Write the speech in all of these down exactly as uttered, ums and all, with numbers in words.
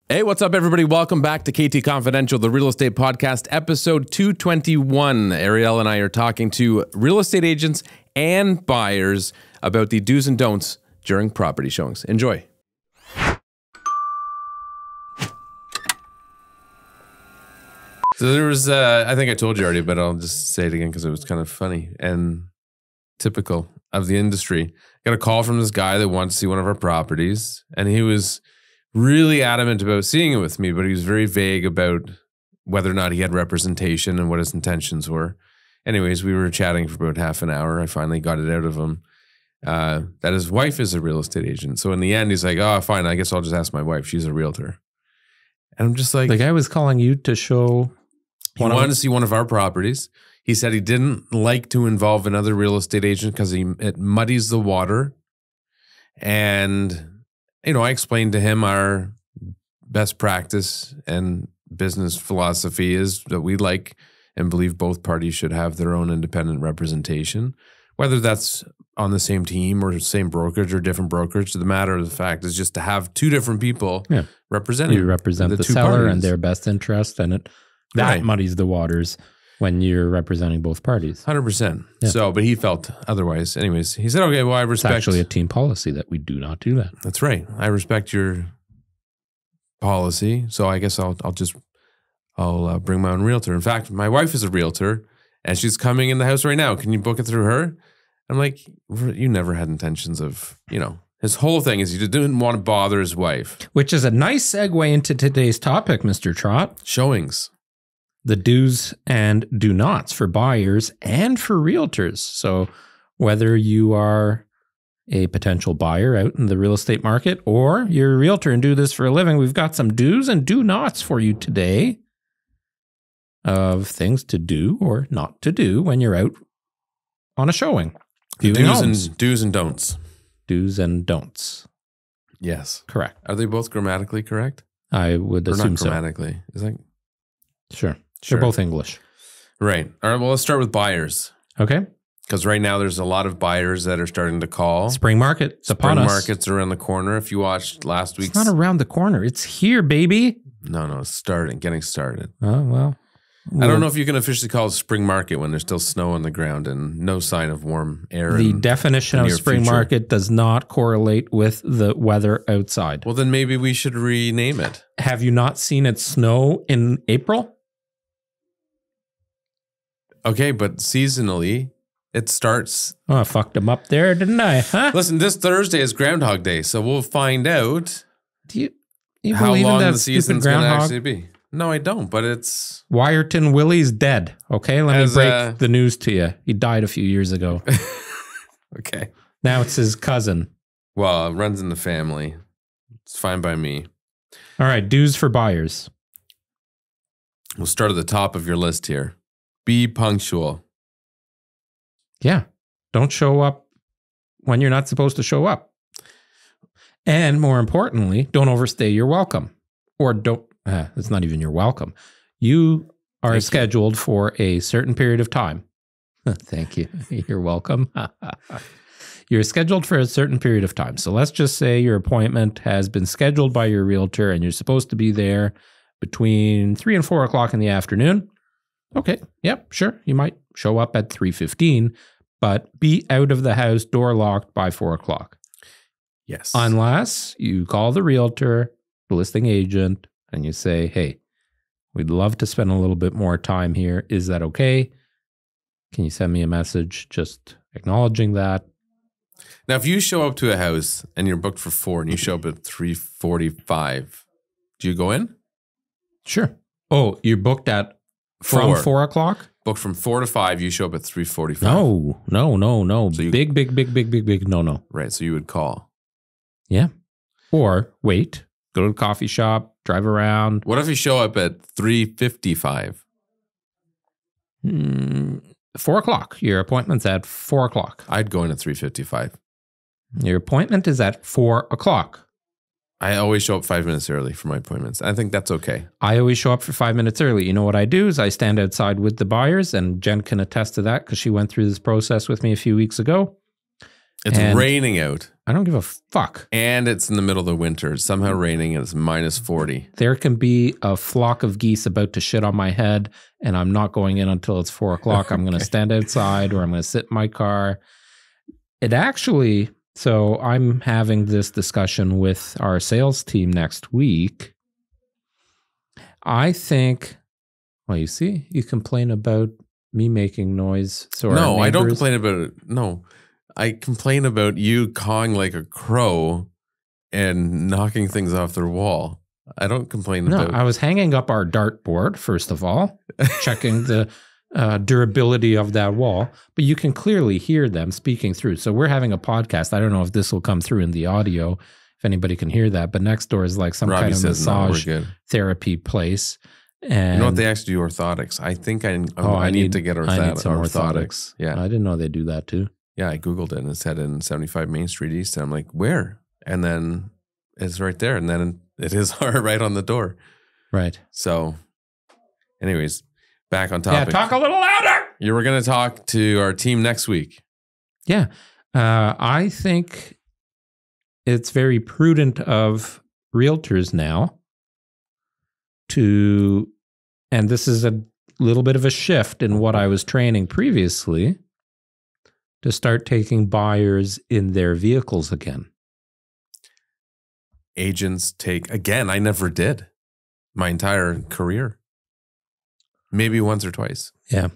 Hey, what's up, everybody? Welcome back to K T Confidential, the real estate podcast, episode two twenty-one. Ariel and I are talking to real estate agents and buyers about the do's and don'ts during property showings. Enjoy. So there was, uh, I think I told you already, but I'll just say it again because it was kind of funny and typical of the industry. Got a call from this guy that wanted to see one of our properties, and he was really adamant about seeing it with me, but he was very vague about whether or not he had representation and what his intentions were. Anyways, we were chatting for about half an hour. I finally got it out of him uh, that his wife is a real estate agent. So in the end, he's like, oh, fine, I guess I'll just ask my wife. She's a realtor. And I'm just like... The guy was calling you to show... He wanted to see one of our properties. He said he didn't like to involve another real estate agent because he it muddies the water. And, you know, I explained to him our best practice and business philosophy is that we like and believe both parties should have their own independent representation, whether that's on the same team or same brokerage or different brokerage. The matter of the fact is just to have two different people yeah. representing. You represent the, the seller parties. And their best interest, and it that right. muddies the waters when you're representing both parties. one hundred percent. Yeah. So, but he felt otherwise. Anyways, he said, okay, well, I respect. It's actually a team policy that we do not do that. That's right. I respect your policy. So I guess I'll, I'll just, I'll uh, bring my own realtor. In fact, my wife is a realtor and she's coming in the house right now. Can you book it through her? I'm like, you never had intentions of, you know, his whole thing is he didn't want to bother his wife. Which is a nice segue into today's topic, Mister Trott. Showings. The do's and do nots for buyers and for realtors. So whether you are a potential buyer out in the real estate market or you're a realtor and do this for a living, we've got some do's and do nots for you today of things to do or not to do when you're out on a showing. Do's and, do's and don'ts. Do's and don'ts. Yes. Correct. Are they both grammatically correct? I would or assume not grammatically. So. Is that... Sure. Sure. They're both English. Right. All right. Well, let's start with buyers. Okay. Because right now there's a lot of buyers that are starting to call. Spring market. It's upon us. Spring market's around the corner. If you watched last week's. It's not around the corner. It's here, baby. No, no. It's starting, getting started. Oh, well. I don't know if you can officially call it spring market when there's still snow on the ground and no sign of warm air. The definition of spring future. market does not correlate with the weather outside. Well, then maybe we should rename it. Have you not seen it snow in April? Okay, but seasonally, it starts. Oh, I fucked them up there, didn't I? Huh? Listen, this Thursday is Groundhog Day, so we'll find out Do you, you how long the season's going to groundhog? actually be. No, I don't, but it's... Wyerton Willie's dead, okay? Let As, me break uh, the news to you. He died a few years ago. Okay. Now it's his cousin. Well, it runs in the family. It's fine by me. All right, dues for buyers. We'll start at the top of your list here. Be punctual. Yeah. Don't show up when you're not supposed to show up. And more importantly, don't overstay your welcome. Or don't... Uh, it's not even your welcome. You are Thank scheduled you. for a certain period of time. Thank you. You're welcome. You're scheduled for a certain period of time. So let's just say your appointment has been scheduled by your realtor and you're supposed to be there between three and four o'clock in the afternoon. Okay. Yep. Sure. You might show up at three fifteen, but be out of the house, door locked by four o'clock. Yes. Unless you call the realtor, the listing agent, and you say, hey, we'd love to spend a little bit more time here. Is that okay? Can you send me a message just acknowledging that? Now, if you show up to a house and you're booked for four and you show up at three forty-five, do you go in? Sure. Oh, you're booked at from four, four o'clock? Booked from four to five, you show up at three forty-five. No, no, no, no. So you, big, big, big, big, big, big, no, no. Right, so you would call. Yeah. Or wait, go to the coffee shop, drive around. What if you show up at three fifty-five? Mm, four o'clock. Your appointment's at four o'clock. I'd go in at three fifty-five. Your appointment is at four o'clock. I always show up five minutes early for my appointments. I think that's okay. I always show up for five minutes early. You know what I do is I stand outside with the buyers, and Jen can attest to that because she went through this process with me a few weeks ago. It's And raining out. I don't give a fuck. And it's in the middle of the winter. It's somehow raining and it's minus forty. There can be a flock of geese about to shit on my head, and I'm not going in until it's four o'clock. I'm going to stand outside, or I'm going to sit in my car. It actually, so I'm having this discussion with our sales team next week. I think, well, you see, you complain about me making noise. So no, I don't complain about it. No. I complain about you cawing like a crow and knocking things off their wall. I don't complain no, about... I was hanging up our dartboard, first of all, checking the uh, durability of that wall. But you can clearly hear them speaking through. So we're having a podcast. I don't know if this will come through in the audio, if anybody can hear that. But next door is like some Robbie kind of says, massage no, therapy place. And you know what? They actually do orthotics. I think I, oh, I, I need, need to get ortho I need some orthotics. orthotics. Yeah. I didn't know they do that too. Yeah, I Googled it and it said in seventy-five Main Street East. And I'm like, where? And then it's right there. And then it is right on the door. Right. So, anyways, back on topic. Yeah, talk a little louder. You were going to talk to our team next week. Yeah. Uh, I think it's very prudent of realtors now to, and this is a little bit of a shift in what I was training previously, to start taking buyers in their vehicles again. Agents take, again, I never did my entire career. Maybe once or twice. Yeah.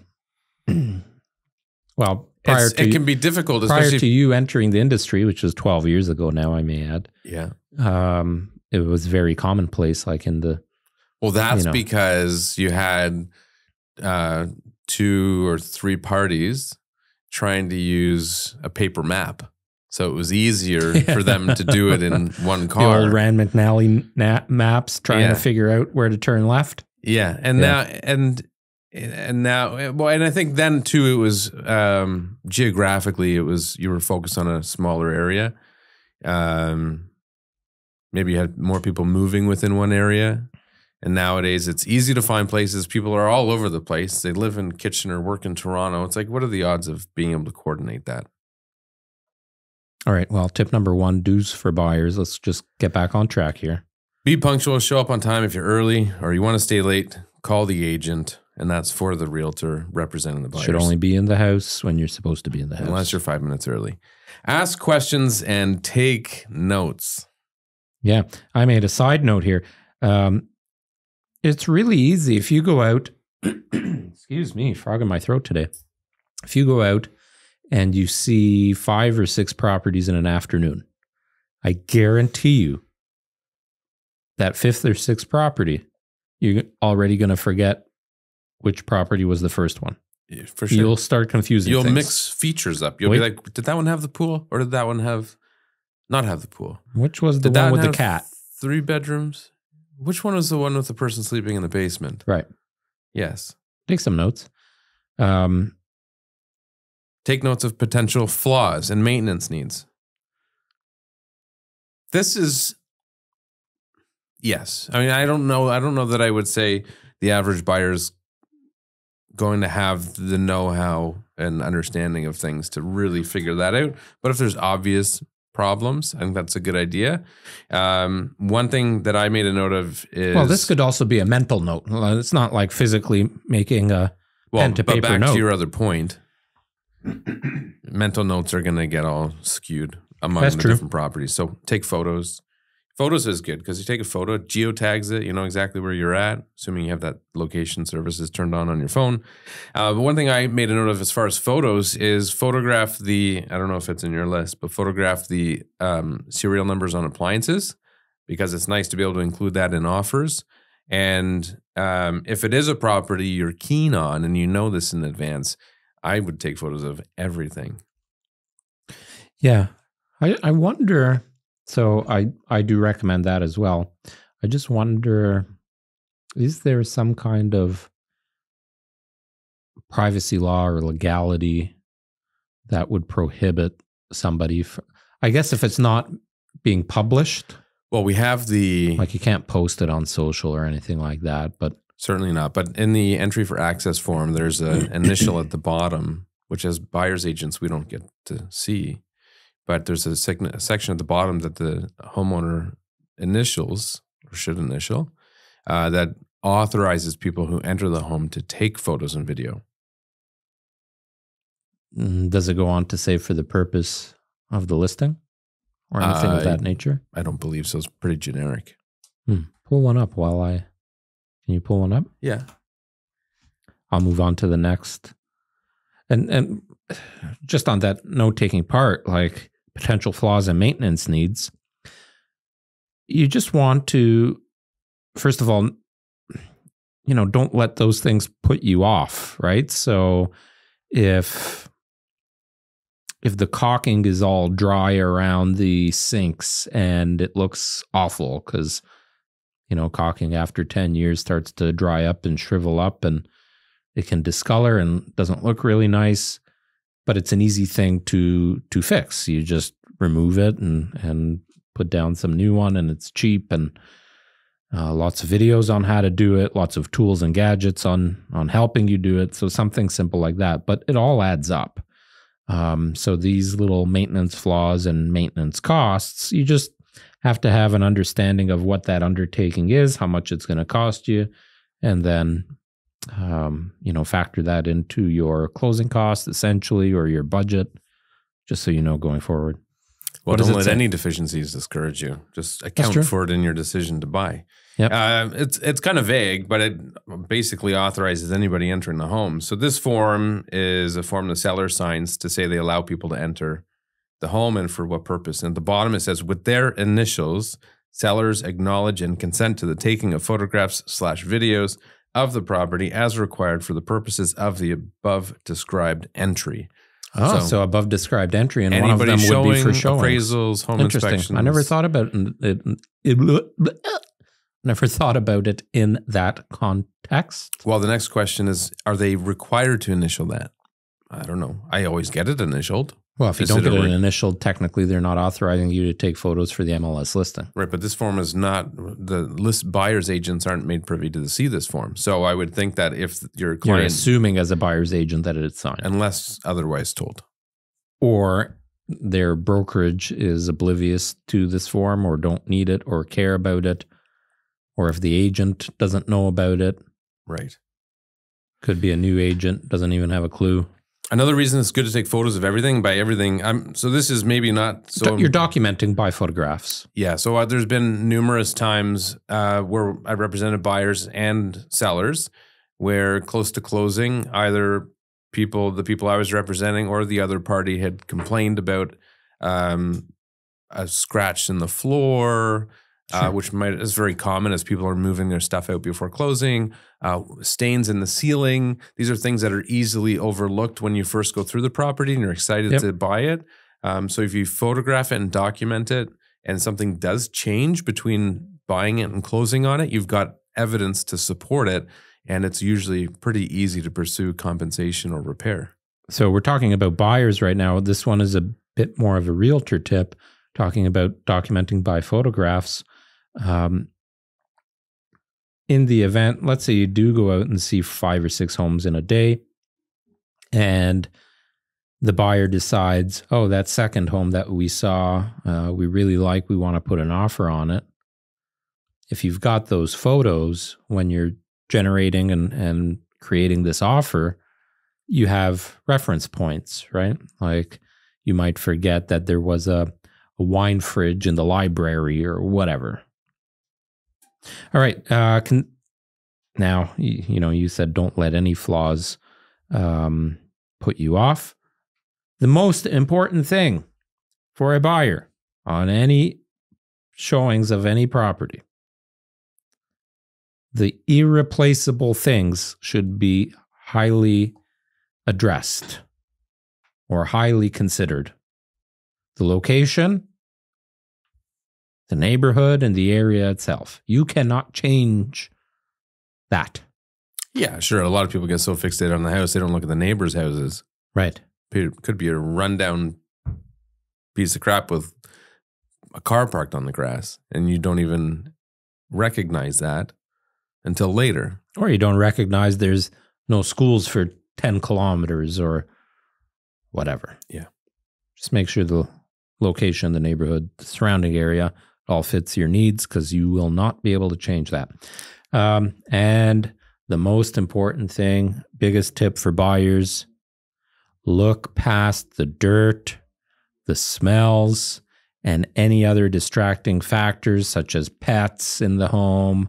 Well, prior it's, to, it can be difficult, prior especially to you entering the industry, which was twelve years ago now, I may add. Yeah. Um, it was very commonplace, like in the... Well, that's you know. because you had uh, two or three parties trying to use a paper map. So it was easier Yeah. for them to do it in one car. The old Rand McNally na- maps trying Yeah. to figure out where to turn left. Yeah. And Yeah. now, and, and now, well, and I think then too, it was um, geographically, it was, you were focused on a smaller area. Um, maybe you had more people moving within one area. And nowadays it's easy to find places. People are all over the place. They live in Kitchener, work in Toronto. It's like, what are the odds of being able to coordinate that? All right. Well, tip number one, dues for buyers. Let's just get back on track here. Be punctual, show up on time. If you're early or you want to stay late, call the agent. And that's for the realtor representing the buyers. Should only be in the house when you're supposed to be in the house. Unless you're five minutes early. Ask questions and take notes. Yeah. I made a side note here. Um, it's really easy if you go out, excuse me, frog in my throat today. If you go out and you see five or six properties in an afternoon, I guarantee you that fifth or sixth property, you're already going to forget which property was the first one. Yeah, for sure. You'll start confusing You'll things. mix features up. You'll Wait. be like, did that one have the pool? Or did that one have not have the pool? Which was the Did one that with the have cat? Three bedrooms? Which one was the one with the person sleeping in the basement? Right. Yes. Take some notes. Um, Take notes of potential flaws and maintenance needs. This is, yes. I mean, I don't know. I don't know that I would say the average buyer's going to have the know-how and understanding of things to really figure that out. But if there's obvious problems, I think that's a good idea. Um, one thing that I made a note of is... well, this could also be a mental note. It's not like physically making a well, pen to but paper back note. to your other point, mental notes are going to get all skewed among That's the true. different properties. So take photos. Photos is good because you take a photo, it geotags it, you know exactly where you're at, assuming you have that location services turned on on your phone. Uh, but one thing I made a note of as far as photos is photograph the, I don't know if it's in your list, but photograph the um, serial numbers on appliances because it's nice to be able to include that in offers. And um, if it is a property you're keen on and you know this in advance, I would take photos of everything. Yeah. I, I wonder, so I, I do recommend that as well. I just wonder, is there some kind of privacy law or legality that would prohibit somebody, from, I guess if it's not being published, Well, we have the... like you can't post it on social or anything like that, but... Certainly not. But in the entry for access form, there's an initial at the bottom, which as buyer's agents, we don't get to see. but there's a, sec a section at the bottom that the homeowner initials, or should initial, uh, that authorizes people who enter the home to take photos and video. Does it go on to say for the purpose of the listing or anything uh, of that nature? I don't believe so. It's pretty generic. Hmm. Pull one up while I... Can you pull one up? Yeah. I'll move on to the next. And and just on that note-taking part, like potential flaws and maintenance needs, you just want to, first of all, you know, don't let those things put you off, right? So if if the caulking is all dry around the sinks and it looks awful because, you know, caulking after ten years starts to dry up and shrivel up and it can discolor and doesn't look really nice, but it's an easy thing to to fix. You just remove it and, and put down some new one, and it's cheap, and uh, lots of videos on how to do it, lots of tools and gadgets on, on helping you do it. So something simple like that, but it all adds up. Um, so these little maintenance flaws and maintenance costs, you just have to have an understanding of what that undertaking is, how much it's going to cost you, and then, um, you know, factor that into your closing costs, essentially, or your budget, just so you know going forward. Well, don't let any deficiencies discourage you. Just account for it in your decision to buy. Yep. Uh, it's it's kind of vague, but it basically authorizes anybody entering the home. So this form is a form the seller signs to say they allow people to enter the home and for what purpose. And at the bottom it says, with their initials, sellers acknowledge and consent to the taking of photographs slash videos of the property as required for the purposes of the above described entry. Oh, so, so above described entry, and one of them would be for showing appraisals, home inspections. I never thought about it, it, it. Never thought about it in that context. Well, the next question is: are they required to initial that? I don't know. I always get it initialed. Well, if you don't get it initialed, technically they're not authorizing you to take photos for the M L S listing. Right, but this form is not, the list buyer's agents aren't made privy to see this form. So I would think that if your client... You're assuming as a buyer's agent that it's signed. Unless otherwise told. Or their brokerage is oblivious to this form or don't need it or care about it. Or if the agent doesn't know about it. Right. Could be a new agent, doesn't even have a clue. Another reason it's good to take photos of everything. By everything, I'm so this is maybe not so. You're documenting by photographs. Yeah. So uh, there's been numerous times uh, where I represented buyers and sellers, where close to closing, either people, the people I was representing, or the other party had complained about um, a scratch in the floor. Sure. Uh, which might is very common as people are moving their stuff out before closing, uh, stains in the ceiling. These are things that are easily overlooked when you first go through the property and you're excited yep. to buy it. Um, so if you photograph it and document it and something does change between buying it and closing on it, you've got evidence to support it, and it's usually pretty easy to pursue compensation or repair. So we're talking about buyers right now. This one is a bit more of a realtor tip, talking about documenting by photographs. Um, in the event, let's say you do go out and see five or six homes in a day, and the buyer decides, oh, that second home that we saw, uh, we really like, we want to put an offer on it. If you've got those photos when you're generating and, and creating this offer, you have reference points, right? Like you might forget that there was a, a wine fridge in the library or whatever. All right. Uh, can, now, you, you know, you said don't let any flaws um, put you off. The most important thing for a buyer on any showings of any property, the irreplaceable things should be highly addressed or highly considered. The location, the neighborhood, and the area itself. You cannot change that. Yeah, sure. A lot of people get so fixated on the house, they don't look at the neighbors' houses. Right. It could be a rundown piece of crap with a car parked on the grass, and you don't even recognize that until later. Or you don't recognize there's no schools for ten kilometers or whatever. Yeah. Just make sure the location, the neighborhood, the surrounding area, all fits your needs because you will not be able to change that. Um, and the most important thing, biggest tip for buyers, look past the dirt, the smells, and any other distracting factors such as pets in the home.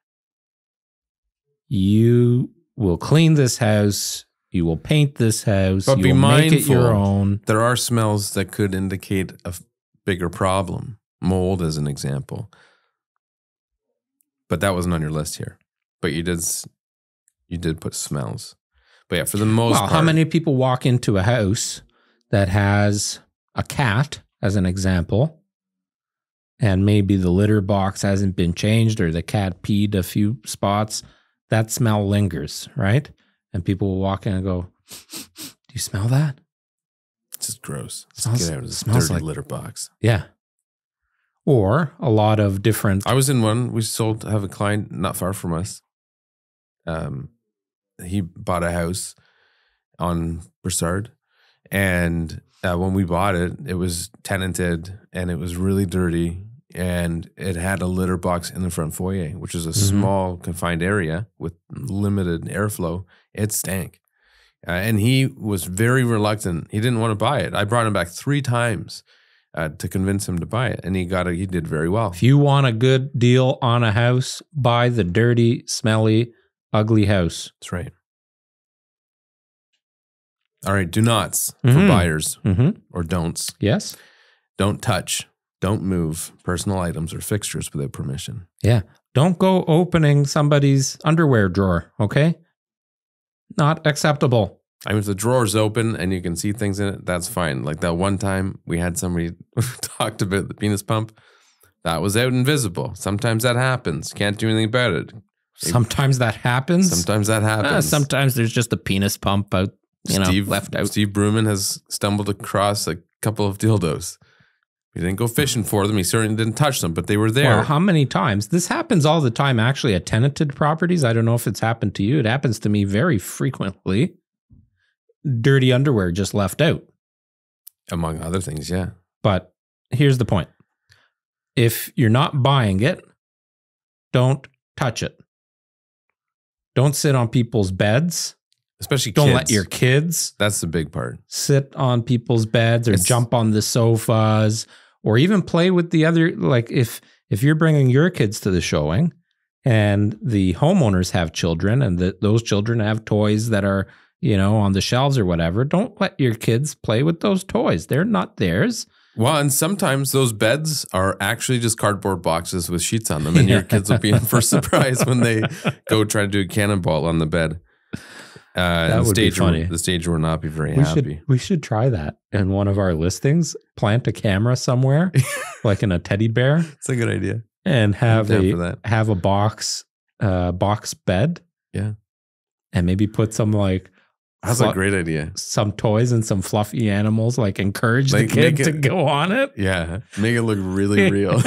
You will clean this house. You will paint this house. But you be will mindful, make it your own. There are smells that could indicate a f- bigger problem. Mold, as an example. But that wasn't on your list here. But you did, s- you did put smells. But yeah, for the most Well, part, how many people walk into a house that has a cat, as an example, and maybe the litter box hasn't been changed or the cat peed a few spots? That smell lingers, right? And people will walk in and go, "Do you smell that?" It's just gross. Just Smells- get out of this smells dirty like- litter box. Yeah. Or a lot of different. I was in one. We sold, have a client not far from us. Um, he bought a house on Broussard, and uh, when we bought it, it was tenanted and it was really dirty, and it had a litter box in the front foyer, which is a Mhm. small confined area with limited airflow. It stank, uh, and he was very reluctant. He didn't want to buy it. I brought him back three times uh, to convince him to buy it, and he got it. He did very well. If you want a good deal on a house, buy the dirty, smelly, ugly house. That's right. All right, do nots for Mhm. buyers Mm-hmm. or don'ts. Yes. Don't touch, don't move personal items or fixtures without permission. Yeah. Don't go opening somebody's underwear drawer, okay? Not acceptable. I mean, if the drawer's open and you can see things in it, that's fine. Like that one time we had somebody talked about the penis pump. That was out and visible. Sometimes that happens. Can't do anything about it. Sometimes that happens. Sometimes that happens. Uh, sometimes there's just a penis pump out, you know, Steve, left out. Steve Bruman has stumbled across a couple of dildos. He didn't go fishing for them. He certainly didn't touch them, but they were there. Well, how many times? This happens all the time, actually, at tenanted properties. I don't know if it's happened to you. It happens to me very frequently. Dirty underwear just left out. Among other things, yeah. But here's the point. If you're not buying it, don't touch it. Don't sit on people's beds. Especially Don't kids. let your kids That's the big part. sit on people's beds or It's- jump on the sofas or even play with the other. Like if if you're bringing your kids to the showing and the homeowners have children and the, those children have toys that are, you know, on the shelves or whatever, don't let your kids play with those toys. They're not theirs. Well, and sometimes those beds are actually just cardboard boxes with sheets on them, and your kids will be in for a surprise when they go try to do a cannonball on the bed. Uh, That and the would be stage funny. Will, the stage will not be very We happy. should we should try that in one of our listings. Plant a camera somewhere, like in a teddy bear, It's a good idea. and have I'm down a for that. have a box uh, box bed. Yeah. And maybe put some like That's flu- a great idea. some toys and some fluffy animals. Like encourage Like, the kid make to it- go on it. Yeah. Make it look really real.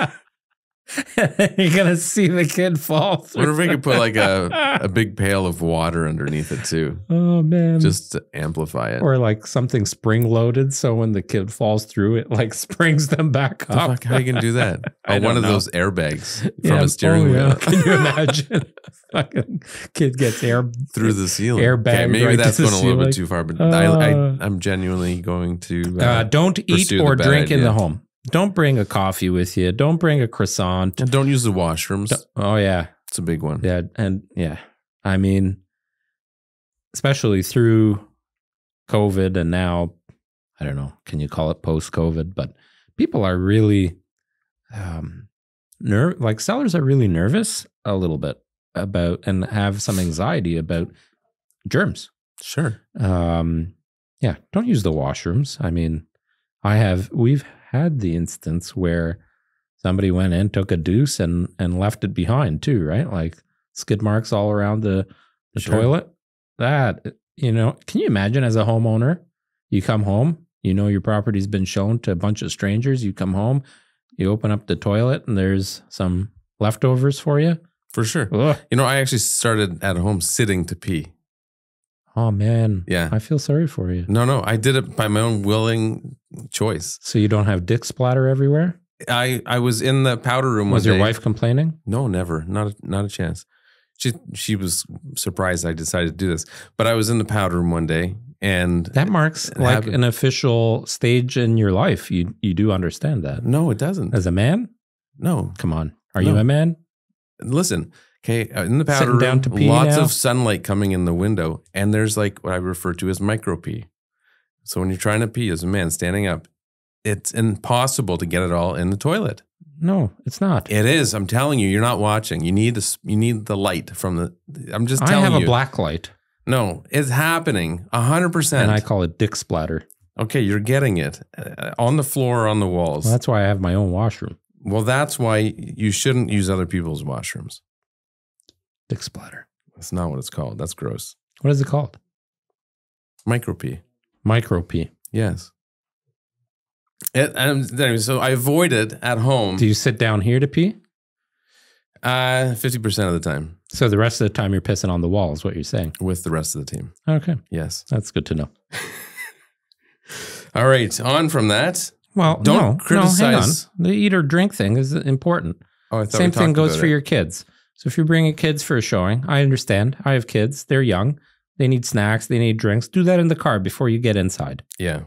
You're gonna see the kid fall through. What if we could put like a, a big pail of water underneath it too? Oh man! Just to amplify it. Or like something spring loaded, so when the kid falls through, it like springs them back The up. fuck, how you can do that? I Oh, don't one of know. those airbags from Yeah. a steering Oh, yeah. wheel Can you imagine? Fucking kid gets air through the ceiling. Airbag maybe right that's to the going a little bit ceiling. too far, but I, I, Uh. I'm genuinely going to. Uh, Uh, don't eat pursue the or bad drink in idea. the home. Don't bring a coffee with you. Don't bring a croissant. and don't use the washrooms. Don't- oh yeah, It's a big one. yeah, and yeah. I mean, especially through COVID and now, I don't know. Can you call it post-COVID? But people are really, um, nerve like sellers are really nervous a little bit about and have some anxiety about germs. Sure. Um, yeah, don't use the washrooms. I mean, I have, we've had the instance where somebody went in, took a deuce and, and left it behind too, right? Like skid marks all around the, the Sure. toilet. That, you know, can you imagine as a homeowner, you come home, you know, your property's been shown to a bunch of strangers. You come home, you open up the toilet and there's some leftovers for you. For sure. Ugh. You know, I actually started at home sitting to pee. Oh, man. Yeah. I feel sorry for you. No, no, I did it by my own willing choice. So you don't have dick splatter everywhere? I, I was in the powder room. Was one your day. wife complaining? No, never. Not a, not a chance. She she was surprised I decided to do this. But I was in the powder room one day, and that marks like happened. An official stage in your life. You you do understand that? No, it doesn't. As a man? No. Come on. Are no. you a man? Listen, okay, in the powder Sitting down room, to pee lots now? of sunlight coming in the window, and there's like what I refer to as micro pee. So when you're trying to pee as a man standing up, it's impossible to get it all in the toilet. No, it's not. It is. I'm telling you, you're not watching. You need the you need the light from the. I'm just telling you. I have you. a black light. No, it's happening a hundred percent. And I call it dick splatter. Okay, you're getting it uh, on the floor, on the walls. Well, that's why I have my own washroom. Well, that's why you shouldn't use other people's washrooms. Dick splatter. That's not what it's called. That's gross. What is it called? Micro pee. Micro pee. Yes. It, and anyway, so I avoid it at home. Do you sit down here to pee? Uh, fifty percent of the time. So the rest of the time you're pissing on the wall is what you're saying? With the rest of the team. Okay. Yes. That's good to know. All right. On from that. Well, don't no, criticize. No, hang on. The eat or drink thing is important. Oh, I thought Same we thing goes about for it. your kids. So if you're bringing kids for a showing, I understand. I have kids. They're young. They need snacks. They need drinks. Do that in the car before you get inside. Yeah.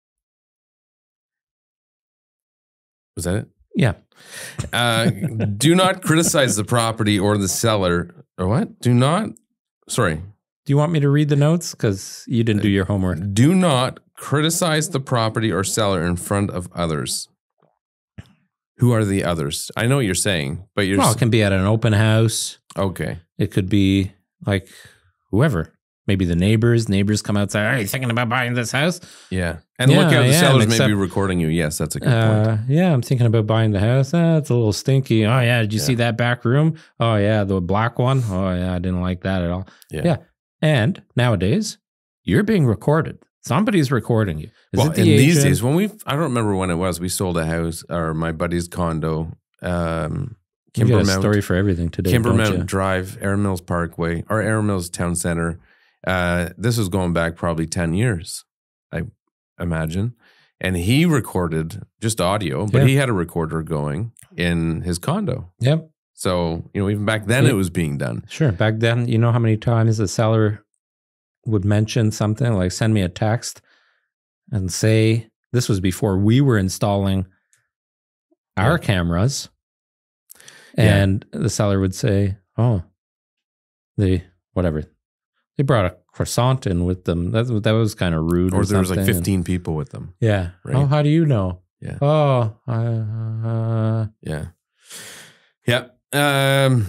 Was that it? Yeah. Uh, do not criticize the property or the seller. Or what? Do not. Sorry. Do you want me to read the notes? Because you didn't do your homework. Do not criticize the property or seller in front of others. Who are the others? I know what you're saying, but you're... Well, it can be at an open house. Okay. It could be like whoever. Maybe the neighbors. Neighbors come outside. Are you thinking about buying this house? Yeah. And yeah, look at the yeah, sellers except, may be recording you. Yes, that's a good uh, point. Yeah, I'm thinking about buying the house. Ah, it's a little stinky. Oh, yeah. Did you yeah. see that back room? Oh, yeah. The black one. Oh, yeah. I didn't like that at all. Yeah. yeah. And nowadays, you're being recorded. Somebody's recording you. Is well, it the in agent? these days, when we, I don't remember when it was, we sold a house, or my buddy's condo, um, You got a Kimbermount, story for everything today, Kimbermount don't you? Drive, Air Mills Parkway, or Air Mills Town Center. Uh, this was going back probably ten years, I imagine. And he recorded just audio, but yeah. he had a recorder going in his condo. Yep. So, you know, even back then yeah. it was being done. Sure. Back then, you know how many times the seller would mention something like send me a text and say, this was before we were installing our yeah. cameras. And yeah. the seller would say, oh, they, whatever. They brought a croissant in with them. That, that was kind of rude. Or, or there was like something. fifteen and, people with them. Yeah. Right? Oh, how do you know? Yeah. Oh, uh, yeah. Yeah. Um,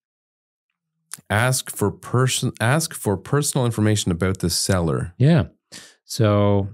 ask for person. Ask for personal information about the seller. Yeah. So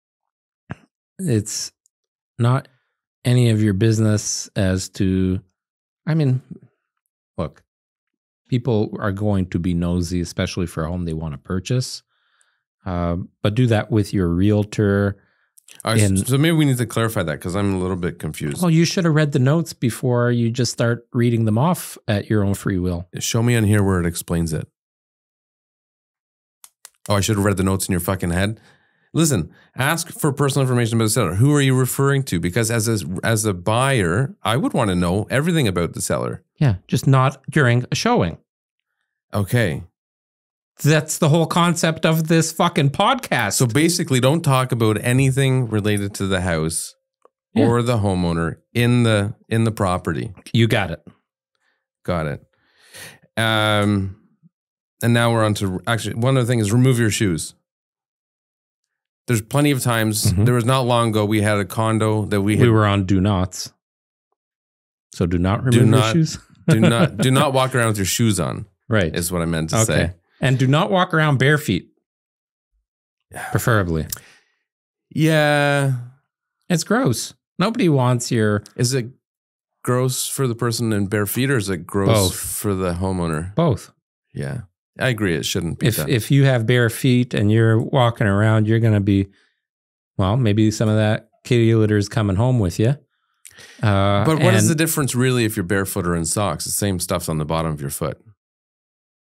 it's not any of your business as to, I mean, look, people are going to be nosy, especially for a home they want to purchase. Uh, but do that with your realtor. Right, in, so maybe we need to clarify that because I'm a little bit confused. Well, you should have read the notes before you just start reading them off at your own free will. Show me on here where it explains it. Oh, I should have read the notes in your fucking head. Listen, ask for personal information about the seller. Who are you referring to? Because as a, as a buyer, I would want to know everything about the seller. Yeah, just not during a showing. Okay. That's the whole concept of this fucking podcast. So basically, don't talk about anything related to the house yeah. or the homeowner in the in the property. You got it. Got it. Um, and now we're on to, actually, one other thing is remove your shoes. There's plenty of times, mm-hmm. there was not long ago, we had a condo that we had. We were on do nots. So do not remove do not, your shoes. do not do not walk around with your shoes on. Right. Is what I meant to okay. say. And do not walk around bare feet. Preferably. Yeah. It's gross. Nobody wants your... Is it gross for the person in bare feet or is it gross Both. for the homeowner? Both. Yeah. I agree. It shouldn't be if done. If you have bare feet and you're walking around, you're going to be, well, maybe some of that kitty litter is coming home with you. Uh, but what is the difference really if you're barefoot or in socks? The same stuff's on the bottom of your foot.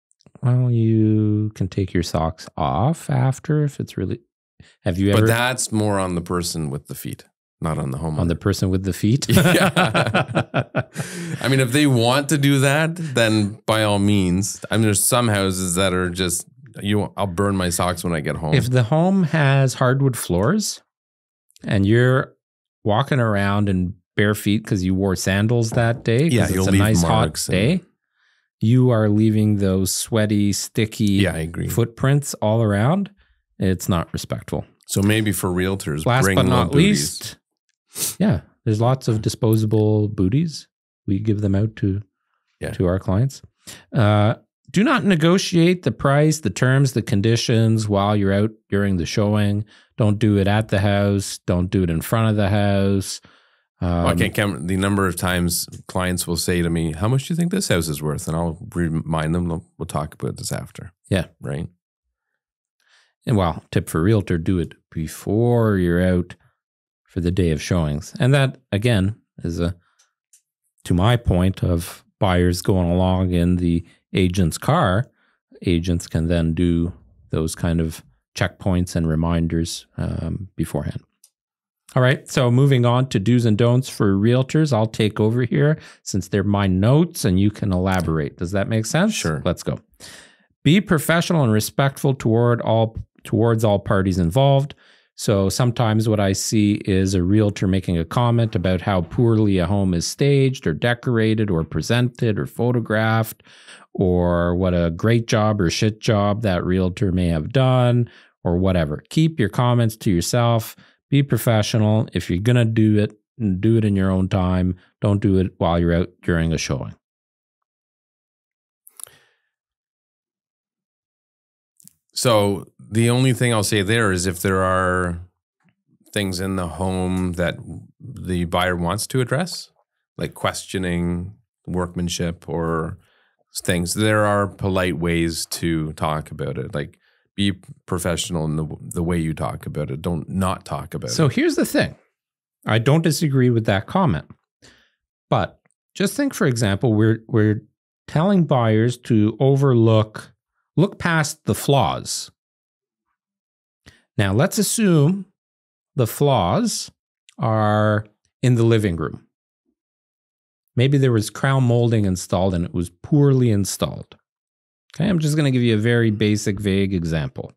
Well, you can take your socks off after if it's really. Have you ever? But that's more on the person with the feet, not on the homeowner. On the person with the feet? Yeah. I mean, if they want to do that, then by all means. I mean, there's some houses that are just, you. I'll burn my socks when I get home. If the home has hardwood floors and you're walking around in bare feet because you wore sandals that day, yeah, it's you'll a leave nice hot marks day, and, you are leaving those sweaty, sticky yeah, I agree. footprints all around. It's not respectful. So maybe for realtors, last bring but not booties. least, yeah, there's lots of disposable booties. We give them out to yeah. to our clients. Uh, do not negotiate the price, the terms, the conditions while you're out during the showing. Don't do it at the house. Don't do it in front of the house. Um, well, I can't count the number of times clients will say to me, how much do you think this house is worth? And I'll remind them, we'll talk about this after. Yeah. Right. And well, tip for realtor, do it before you're out for the day of showings. And that, again, is a, to my point of buyers going along in the agent's car, agents can then do those kind of checkpoints and reminders um, beforehand. All right, so moving on to do's and don'ts for realtors. I'll take over here since they're my notes and you can elaborate. Does that make sense? Sure. Let's go. Be professional and respectful toward all towards all parties involved. So sometimes what I see is a realtor making a comment about how poorly a home is staged or decorated or presented or photographed, or what a great job or shit job that realtor may have done, or whatever. Keep your comments to yourself. Be professional. If you're going to do it, do it in your own time. Don't do it while you're out during a showing. So the only thing I'll say there is if there are things in the home that the buyer wants to address, like questioning workmanship or things, there are polite ways to talk about it. Like, be professional in the the way you talk about it. Don't not talk about So it. So here's the thing. I don't disagree with that comment. But just think, for example, we're we're telling buyers to overlook, look past the flaws. Now, let's assume the flaws are in the living room. Maybe there was crown molding installed and it was poorly installed. Okay, I'm just going to give you a very basic, vague example.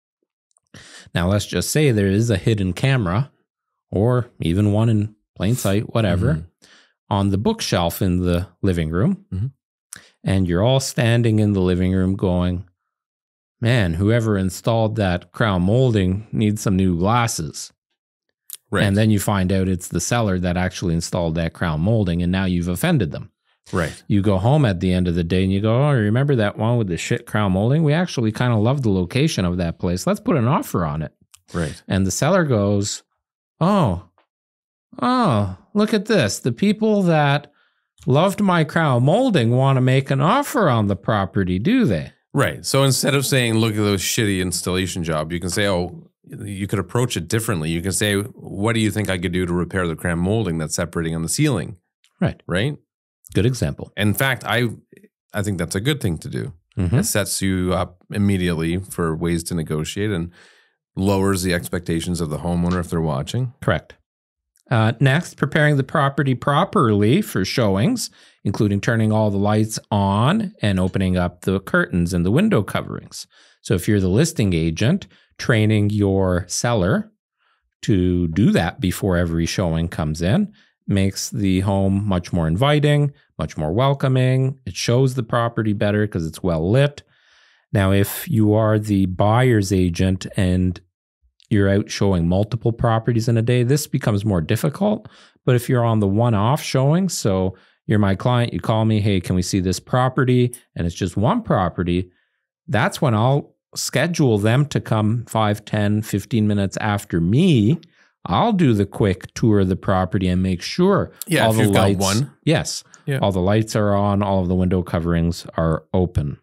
Now, let's just say there is a hidden camera, or even one in plain sight, whatever, mm-hmm. on the bookshelf in the living room. Mm-hmm. And you're all standing in the living room going, man, whoever installed that crown molding needs some new glasses. Right. And then you find out it's the seller that actually installed that crown molding, and now you've offended them. Right. You go home at the end of the day and you go, oh, remember that one with the shit crown molding? We actually kind of love the location of that place. Let's put an offer on it. Right. And the seller goes, oh, oh, look at this. The people that loved my crown molding want to make an offer on the property, do they? Right. So instead of saying, look at those shitty installation job, you can say, oh, you could approach it differently. You can say, what do you think I could do to repair the crown molding that's separating on the ceiling? Right. Right. Good example. In fact, I I think that's a good thing to do. Mm-hmm. It sets you up immediately for ways to negotiate and lowers the expectations of the homeowner if they're watching. Correct. Uh, next, preparing the property properly for showings, including turning all the lights on and opening up the curtains and the window coverings. So if you're the listing agent, training your seller to do that before every showing comes in makes the home much more inviting, much more welcoming. It shows the property better because it's well lit. Now, if you are the buyer's agent and you're out showing multiple properties in a day, this becomes more difficult. But if you're on the one-off showing, so you're my client, you call me, hey, can we see this property? And it's just one property, that's when I'll schedule them to come five, ten, fifteen minutes after me. I'll do the quick tour of the property and make sure yeah, all if the you've lights, got one. yes, yeah. all the lights are on, all of the window coverings are open.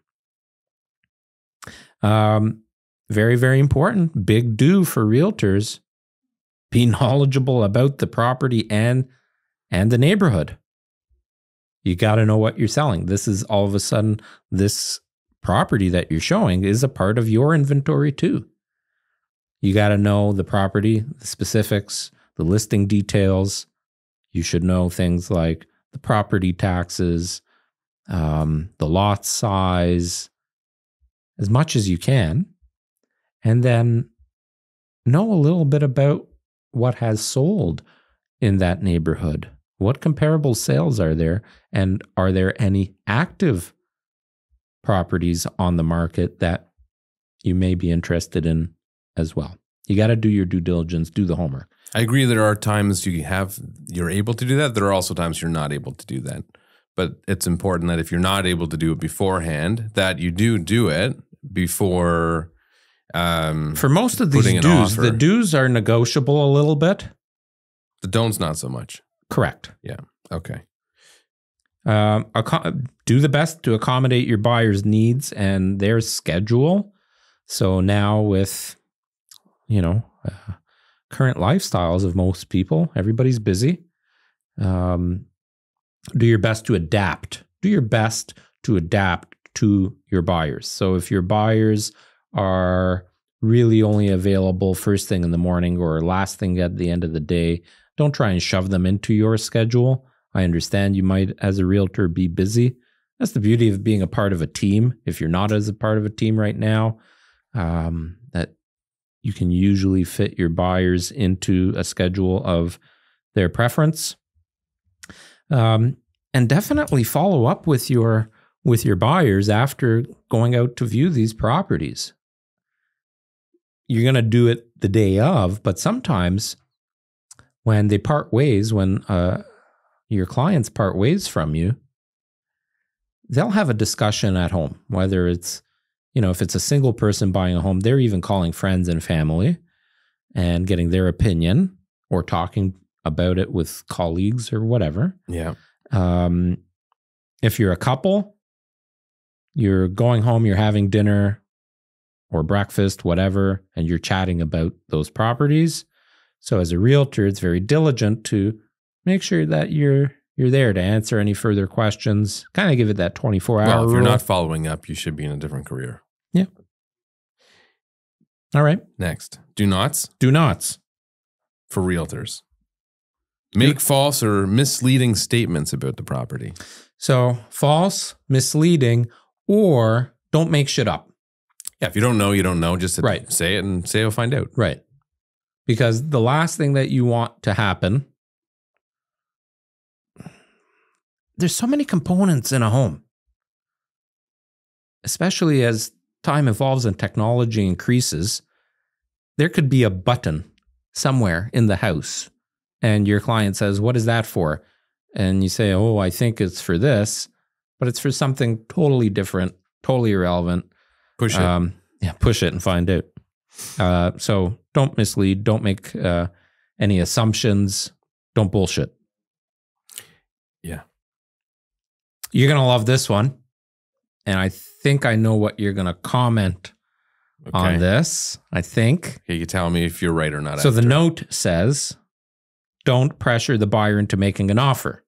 Um, very, very important. Big do for realtors. Be knowledgeable about the property and and the neighborhood. You got to know what you're selling. This is all of a sudden, this property that you're showing is a part of your inventory too. You got to know the property, the specifics, the listing details. You should know things like the property taxes, um, the lot size, as much as you can. And then know a little bit about what has sold in that neighborhood. What comparable sales are there? And are there any active properties on the market that you may be interested in as well? You got to do your due diligence, do the homework. I agree. There are times you have, you're able to do that. There are also times you're not able to do that. But it's important that if you're not able to do it beforehand, that you do do it before. Um, For most of these dues, the dues are negotiable a little bit. The don'ts not so much. Correct. Yeah. Okay. Um, do the best to accommodate your buyer's needs and their schedule. So now with, you know, uh, current lifestyles of most people, everybody's busy. Um, do your best to adapt. Do your best to adapt to your buyers. So if your buyers are really only available first thing in the morning or last thing at the end of the day, don't try and shove them into your schedule. I understand you might, as a realtor, be busy. That's the beauty of being a part of a team. If you're not as a part of a team right now, um, that you can usually fit your buyers into a schedule of their preference. Um, and definitely follow up with your with your buyers after going out to view these properties. You're going to do it the day of, but sometimes when they part ways, when uh, your clients part ways from you, they'll have a discussion at home, whether it's, you know, if it's a single person buying a home, they're even calling friends and family and getting their opinion or talking about it with colleagues or whatever. Yeah. Um, if you're a couple, you're going home, you're having dinner or breakfast, whatever, and you're chatting about those properties. So as a realtor, it's very diligent to make sure that you're you're there to answer any further questions. Kind of give it that twenty-four hour Well, if you're rule. not following up, you should be in a different career. Yeah. All right. Next, do nots. Do nots. For realtors. Make false or misleading statements about the property. So false, misleading, or don't make shit up. Yeah, if you don't know, you don't know. Just right. say it and say you'll find out. Right. Because the last thing that you want to happen, there's so many components in a home, especially as time evolves and technology increases. There could be a button somewhere in the house and your client says, what is that for? And you say, oh, I think it's for this, but it's for something totally different, totally irrelevant. Push it. Um, yeah, push it and find out. Uh, so don't mislead. Don't make uh, any assumptions. Don't bullshit. Yeah. You're going to love this one. And I think I know what you're going to comment okay. on this. I think. Okay, you tell me if you're right or not. So after. the note says, don't pressure the buyer into making an offer.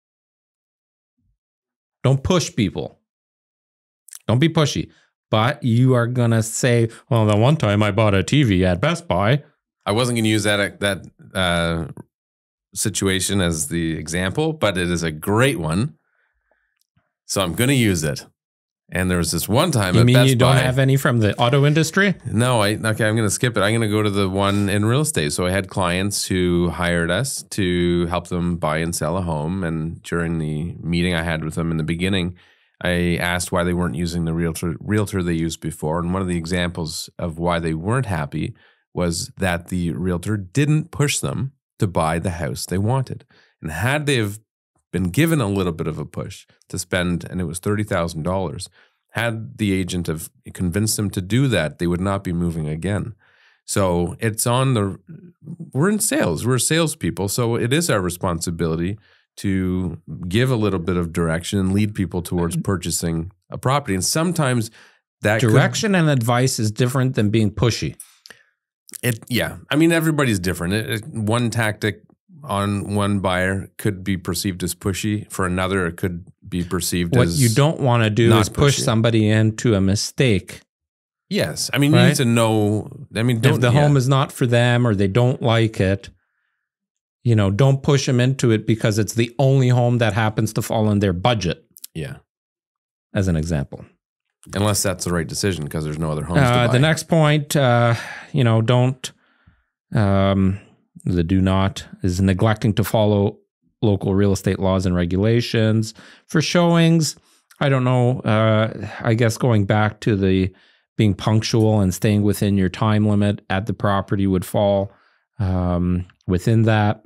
Don't push people. Don't be pushy. But you are going to say, well, the one time I bought a T V at Best Buy. I wasn't going to use that that uh, situation as the example, but it is a great one. So I'm going to use it. And there was this one time you at mean Best you don't Buy, have any from the auto industry? No, I okay, I'm going to skip it. I'm going to go to the one in real estate. So I had clients who hired us to help them buy and sell a home. And during the meeting I had with them in the beginning, I asked why they weren't using the realtor realtor they used before. And one of the examples of why they weren't happy was that the realtor didn't push them to buy the house they wanted. And had they have been given a little bit of a push to spend, and it was thirty thousand dollars, had the agent have convinced them to do that, they would not be moving again. So it's on the, we're in sales, we're salespeople. So it is our responsibility to give a little bit of direction and lead people towards purchasing a property. And sometimes that direction could, and advice is different than being pushy. It, yeah. I mean, everybody's different. It, it, one tactic on one buyer could be perceived as pushy. For another, it could be perceived what as you don't want to do not is push pushy. somebody into a mistake. Yes. I mean, you Right? need to know. I mean, don't, If the yeah. home is not for them or they don't like it, you know, don't push them into it because it's the only home that happens to fall in their budget, Yeah. as an example. Unless that's the right decision because there's no other homes to Uh, buy. the next point, uh, you know, don't, um, the do not is neglecting to follow local real estate laws and regulations. For showings, I don't know, uh, I guess going back to the being punctual and staying within your time limit at the property would fall um, within that.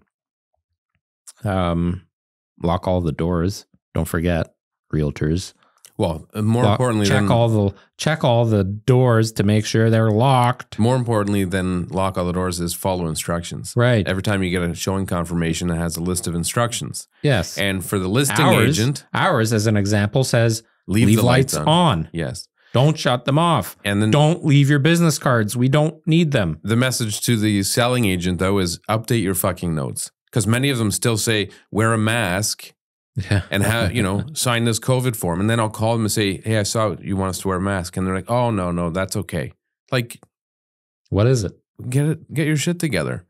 Um, lock all the doors. Don't forget, realtors. Well, more Lock- importantly, check than, all the check all the doors to make sure they're locked. more importantly than lock all the doors is follow instructions. Right. Every time you get a showing confirmation, it has a list of instructions. Yes. And for the listing ours, agent, ours, as an example, says leave, leave the lights, lights, on. Yes. Don't shut them off. And then Don't leave your business cards. We don't need them. the message to the selling agent, though, is update your fucking notes. Because many of them still say, wear a mask Yeah. and have, you know, sign this COVID form. And then I'll call them and say, hey, I saw you want us to wear a mask. And they're like, oh, no, no, that's okay. Like, What is it? get it, get your shit together.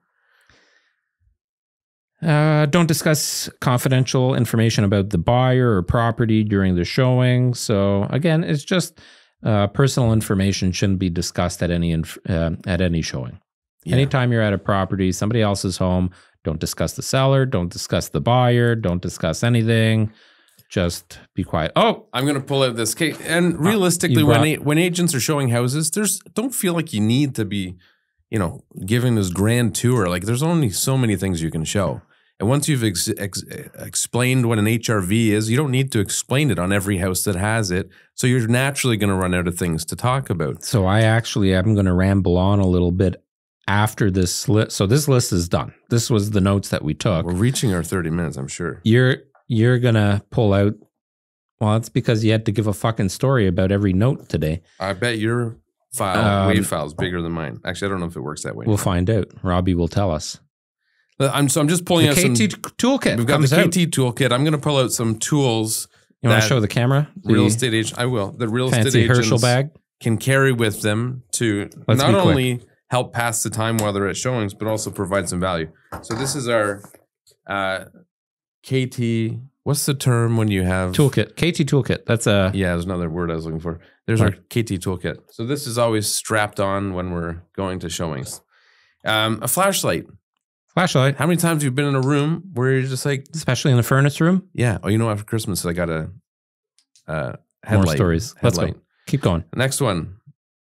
Uh, don't discuss confidential information about the buyer or property during the showing. So again, it's just uh, personal information shouldn't be discussed at any inf- uh, at any showing. Yeah. Anytime you're at a property, somebody else's home, don't discuss the seller, don't discuss the buyer, don't discuss anything. Just be quiet. Oh, I'm going to pull out this case. And realistically, you when brought- a, when agents are showing houses, there's don't feel like you need to be, you know, giving this grand tour. Like there's only so many things you can show. And once you've ex ex explained what an H R V is, you don't need to explain it on every house that has it. So you're naturally going to run out of things to talk about. so I actually am going to ramble on a little bit after this list. So this list is done. This was the notes that we took. We're reaching our thirty minutes, I'm sure. You're you're gonna pull out. Well, it's because you had to give a fucking story about every note today. I bet your file, Um, wave file is bigger than mine. Actually, I don't know if it works that way. We'll find out. Robbie will tell us. I'm, so I'm just pulling The out K T some. toolkit We've got comes the K out. T toolkit. I'm going to pull out some tools You want that to show the camera? The real estate agent. I will. The real estate fancy Herschel agents bag. can carry with them to Let's not be quick. only help pass the time while they're at showings, but also provide some value. So this is our uh, K T. What's the term when you have Toolkit. K T toolkit. That's a Yeah, there's another word I was looking for. There's our Right. K T toolkit. So this is always strapped on when we're going to showings. Um, a flashlight. flashlight, How many times have you been in a room where you're just like, especially in the furnace room. yeah, oh, you know, after Christmas I got a uh, headlight. More stories. Let's go. Headlight. Keep going. Next one,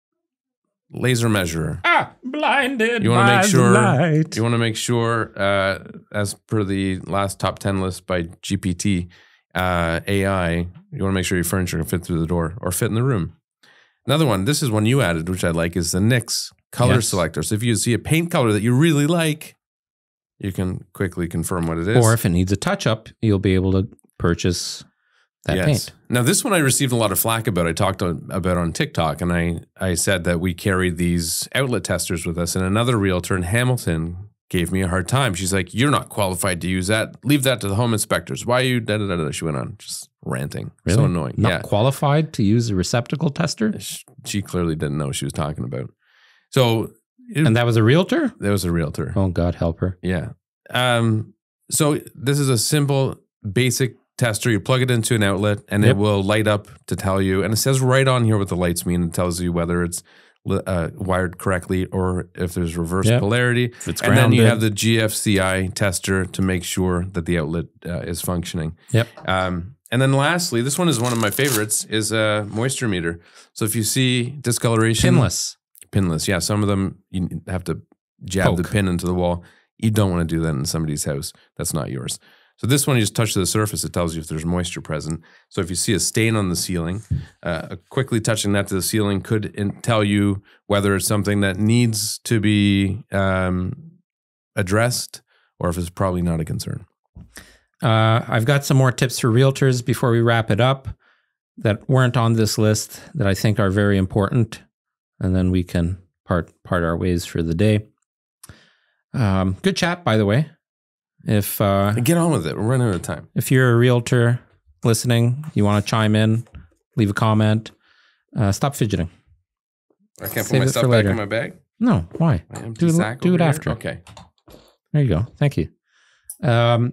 laser measurer. Ah, blinded. You want to by make the sure. light. You want to make sure, uh, as per the last top ten list by G P T uh, A I, you want to make sure your furniture can fit through the door or fit in the room. Another one. This is one you added, which I like, is the N I X color Yes. selector. So if you see a paint color that you really like, you can quickly confirm what it is. Or if it needs a touch up, you'll be able to purchase that paint. Now, this one I received a lot of flack about. I talked on, about on TikTok, and I, I said that we carried these outlet testers with us, and another realtor in Hamilton gave me a hard time. She's like, you're not qualified to use that. Leave that to the home inspectors. Why are you da da da da? She went on just ranting. Really? So annoying. Not yeah. qualified to use a receptacle tester? Sh- She clearly didn't know what she was talking about. So it, And that was a realtor? there was a realtor. Oh, God help her. Yeah. Um, so this is a simple, basic tester. You plug it into an outlet and Yep. it will light up to tell you. And it says right on here what the lights mean. It tells you whether it's uh, wired correctly or if there's reverse Yep. polarity. If it's And then you grounded. have the G F C I tester to make sure that the outlet uh, is functioning. Yep. Um, and then lastly, this one is one of my favorites, is a moisture meter. So if you see discoloration. Pinless. Pinless, yeah. Some of them you have to jab the Poke. pin into the wall. You don't want to do that in somebody's house. That's not yours. So this one, you just touch the surface. It tells you if there's moisture present. So if you see a stain on the ceiling, uh, quickly touching that to the ceiling could in- tell you whether it's something that needs to be um, addressed or if it's probably not a concern. Uh, I've got some more tips for realtors before we wrap it up that weren't on this list that I think are very important. And then we can part part our ways for the day. Um, good chat, by the way. If uh, Get on with it. We're running out of time. if you're a realtor listening, you want to chime in, leave a comment. Uh, stop fidgeting. I can't Save put my it stuff for back later. in my bag? No, why? My empty Do, sack do over it here? after. Okay. There you go. Thank you. Um,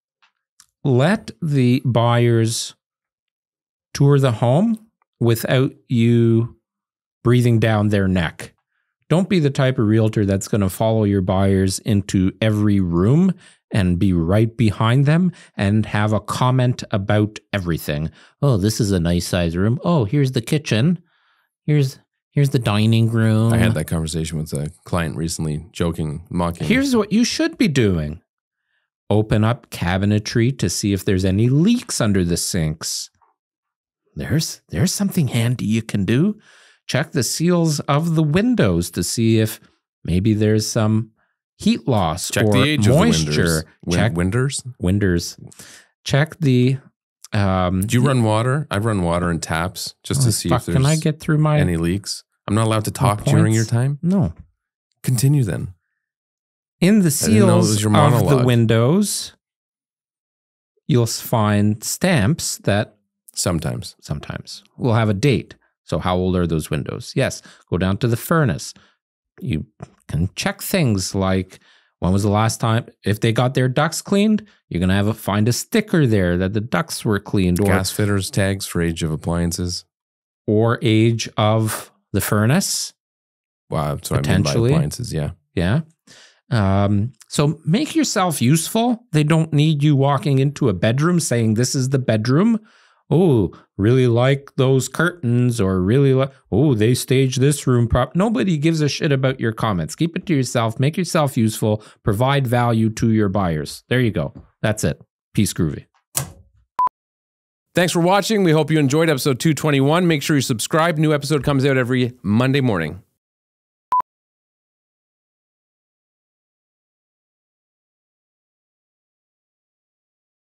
let the buyers tour the home without you breathing down their neck. Don't be the type of realtor that's going to follow your buyers into every room and be right behind them and have a comment about everything. Oh, this is a nice size room. Oh, here's the kitchen. Here's here's the dining room. I had that conversation with a client recently, joking, mocking. Here's what you should be doing. Open up cabinetry to see if there's any leaks under the sinks. There's there's something handy you can do. Check the seals of the windows to see if maybe there's some heat loss Check or the age moisture. of the windows. Win- Check windows? windows. Check the. Um, Do you run water? I run water in taps just oh, to see fuck, if there's can I get through my any leaks. I'm not allowed to talk points? during your time. No. Continue then. In the didn't know it seals was your of the monologue. windows, you'll find stamps that Sometimes. sometimes will have a date. So how old are those windows? Yes. Go down to the furnace. You can check things like when was the last time, if they got their ducts cleaned, you're going to have a, find a sticker there that the ducts were cleaned, or, Gas fitters tags for age of appliances. or age of the furnace. Wow, that's what I mean by Potentially. appliances. Yeah. Yeah. Um, so make yourself useful. They don't need you walking into a bedroom saying, this is the bedroom. Oh, really like those curtains, or really like, oh, they staged this room prop. Nobody gives a shit about your comments. Keep it to yourself. Make yourself useful. Provide value to your buyers. There you go. That's it. Peace, groovy. Thanks for watching. We hope you enjoyed episode two twenty-one. Make sure you subscribe. New episode comes out every Monday morning.